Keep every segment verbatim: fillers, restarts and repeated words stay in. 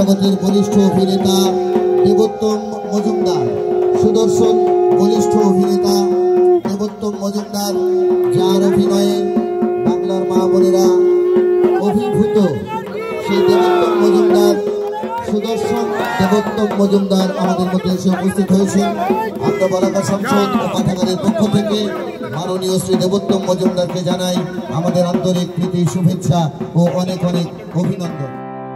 জগতের বলিষ্ঠ অভিনেতা দেবোত্তম মজুমদার, সুদর্শন বলিষ্ঠ অভিনেতা দেবোত্তম মজুমদার, যার অভিনয়ে বাংলার মা বোনেরা অভিভূত, সেই দেবোত্তম মজুমদার, সুদর্শন দেবোত্তম মজুমদার আমাদের মধ্যে এসে উপস্থিত হয়েছেন। আমরা বলাকা সংসদ ও পাঠাগারের পক্ষ থেকে মাননীয় শ্রী দেবোত্তম মজুমদারকে জানাই আমাদের আন্তরিক প্রীতি, শুভেচ্ছা ও অনেক অনেক অভিনন্দন।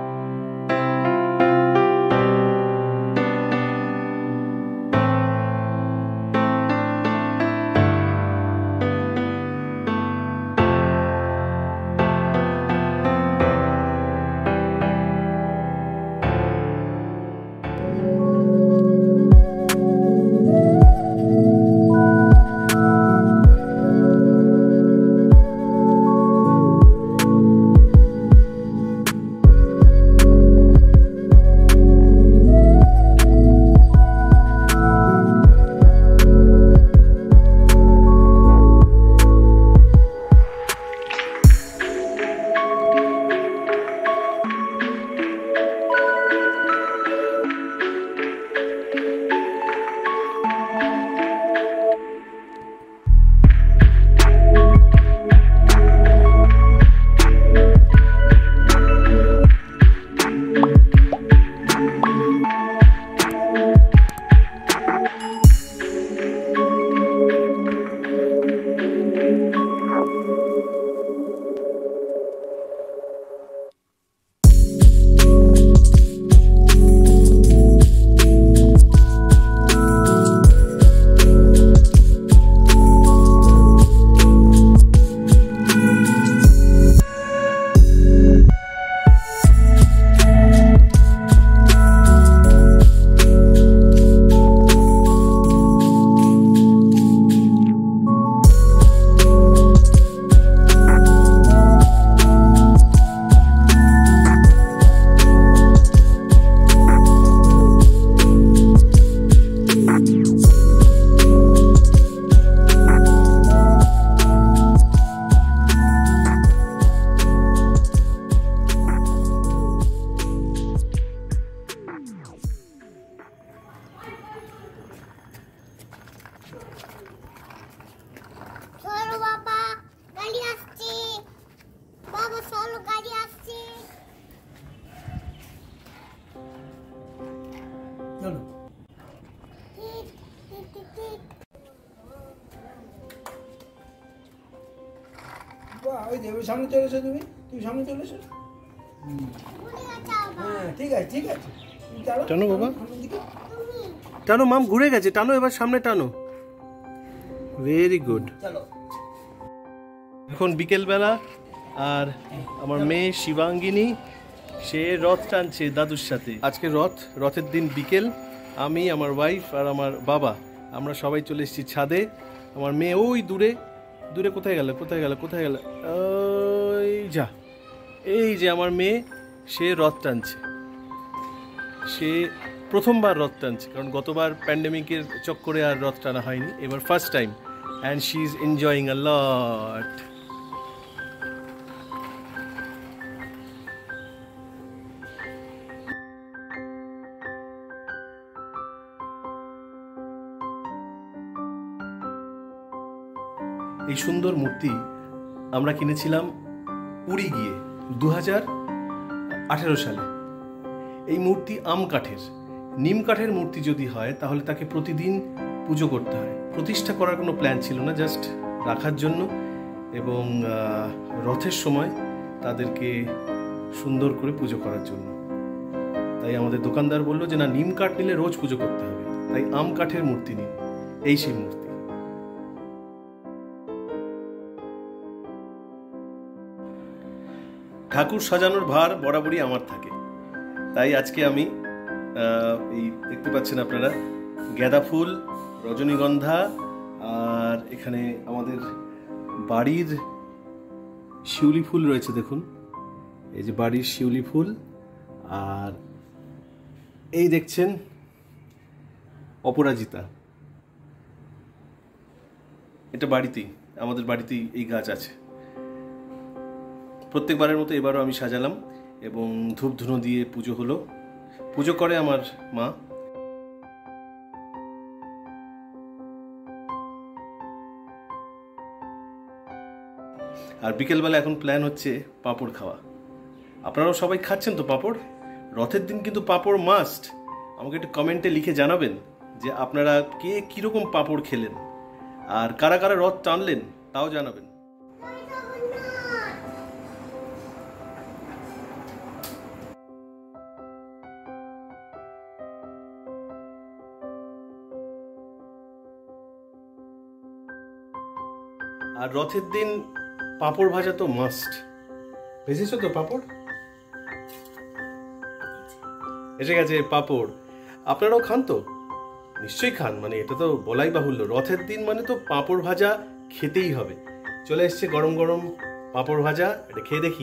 সামনে চলে এসো, তুমি তুমি সামনে চলে এসো। হ্যাঁ ঠিক আছে ঠিক আছে, টানো বাবা, টানো, মাম ঘুরে গেছে, টানো এবার সামনে টানো। Very good. এখন বিকেলবেলা আর আমার মেয়ে শিবাঙ্গিনী সে রথ টানছে দাদুর সাথে। আজকে রথ, রথের দিন বিকেল, আমি, আমার ওয়াইফ আর আমার বাবা আমরা সবাই চলে এসেছি ছাদে। আমার মেয়ে ওই দূরে দূরে কোথায় গেল কোথায় গেল কোথায় গেল ওই যা, এই যে আমার মেয়ে, সে রথ টানছে। সে প্রথমবার রথ টানছে, কারণ গতবার প্যান্ডেমিকের চক্করে আর রথ টানা হয়নি, এবার first time, and she is enjoying a lot. এই সুন্দর মূর্তি আমরা কিনেছিলাম পুরী গিয়ে দু হাজার আঠেরো সালে। এই মূর্তি আম কাঠের, নিম কাঠের মূর্তি যদি হয় তাহলে তাকে প্রতিদিন পুজো করতে হয়। প্রতিষ্ঠা করার কোনো প্ল্যান ছিল না, জাস্ট রাখার জন্য এবং রথের সময় তাদেরকে সুন্দর করে পুজো করার জন্য। তাই আমাদের দোকানদার বলল যে না, নিম কাঠ নিলে রোজ পুজো করতে হবে, তাই আম কাঠের মূর্তি নিন। এই সেই মূর্তি। ঠাকুর সাজানোর ভার বরাবরই আমার থাকে, তাই আজকে আমি এই দেখতে পাচ্ছেন আপনারা গাঁদা ফুল, রজনীগন্ধা, আর এখানে আমাদের বাড়ির শিউলি ফুল রয়েছে, দেখুন এই যে বাড়ির শিউলি ফুল, আর এই দেখছেন অপরাজিতা। এটা বাড়িতেই, আমাদের বাড়িতেই এই গাছ আছে। প্রত্যেকবারের মতো এবারও আমি সাজালাম এবং ধূপ ধুনো দিয়ে পুজো হলো। পুজো করে আমার মা। আর বিকেলবেলা এখন প্ল্যান হচ্ছে পাঁপড় খাওয়া। আপনারাও সবাই খাচ্ছেন তো পাঁপড়? রথের দিন কিন্তু পাঁপড় মাস্ট। আমাকে একটু কমেন্টে লিখে জানাবেন যে আপনারা কে কীরকম পাঁপড় খেলেন আর কারা কারা রথ টানলেন তাও জানাবেন। আর রথের দিন পাঁপড় ভাজা তো মাস্ট। ভেজেছো তো পাঁপড়? এসে গেছে পাঁপড়। আপনারাও খান তো? নিশ্চয়ই খান, মানে এটা তো বলাই বাহুল্য। রথের দিন মানে তো পাঁপড় ভাজা খেতেই হবে। চলে এসছে গরম গরম পাঁপড় ভাজা, এটা খেয়ে দেখি।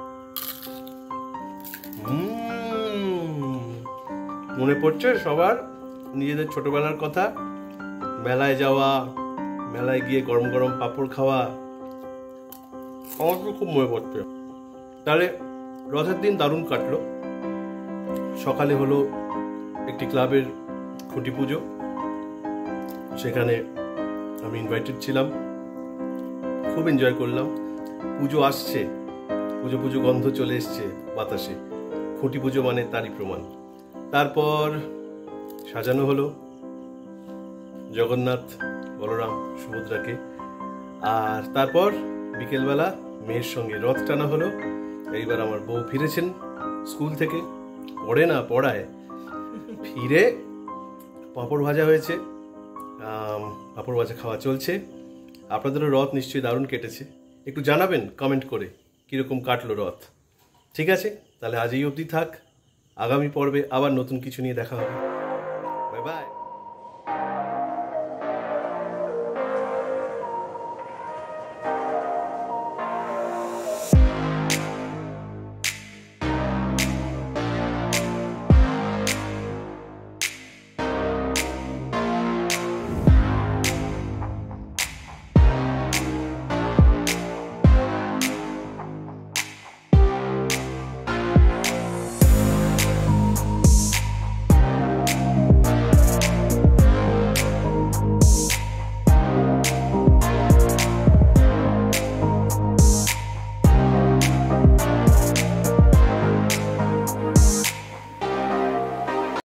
মনে পড়ছে সবার নিজেদের ছোটবেলার কথা, মেলায় যাওয়া, মেলায় গিয়ে গরম গরম পাঁপড় খাওয়া, আমার তো খুব মনে পড়ছে। তাহলে রথের দিন দারুণ কাটলো। সকালে হলো একটি ক্লাবের খুঁটি পুজো, সেখানে আমি ইনভাইটেড ছিলাম, খুব এনজয় করলাম। পুজো আসছে, পুজো পুজো গন্ধ চলে এসছে বাতাসে, খুঁটি পুজো মানে তারই প্রমাণ। তারপর সাজানো হলো জগন্নাথ, বলরাম, সুভদ্রাকে। আর তারপর বিকেলবেলা মেয়ের সঙ্গে রথ টানা হলো। এইবার আমার বউ ফিরেছেন স্কুল থেকে, পড়ে না পড়ায়, ফিরে পাঁপড় ভাজা হয়েছে, পাঁপড় ভাজা খাওয়া চলছে। আপনাদেরও রথ নিশ্চয়ই দারুণ কেটেছে। একটু জানাবেন কমেন্ট করে কীরকম কাটলো রথ। ঠিক আছে, তাহলে আজ এই অবধি থাক। আগামী পর্বে আবার নতুন কিছু নিয়ে দেখা হবে। Bye by.